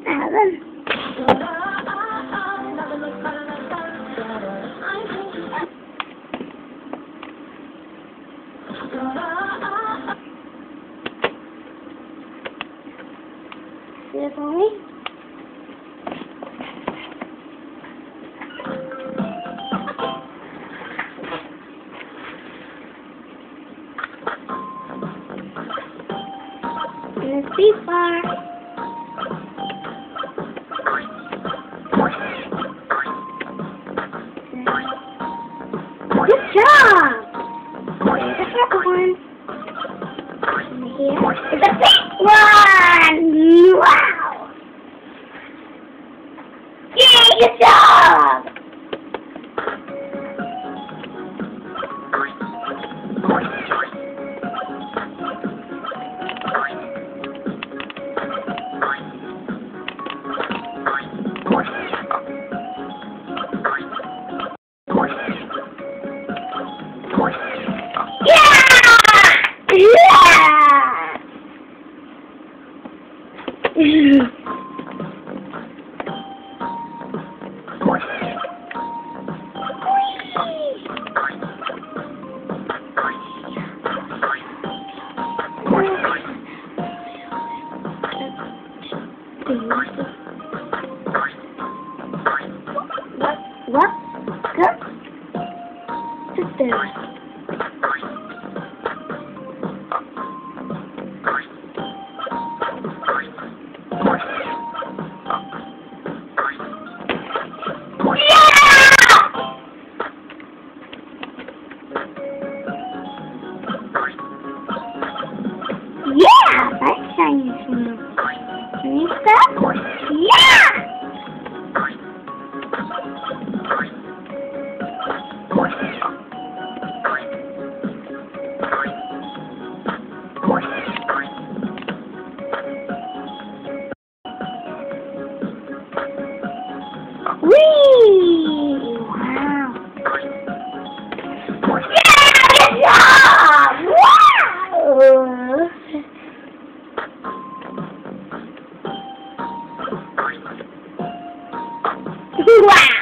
This only? And it's too far. Good job! There's the second one. And here is the big one! Wow! Yay, good job! What? Good. Sit there. Yeah, that's Chinese food. Need that? Yeah! Whee! Wow. Yeah! Good job! Wow! Wow!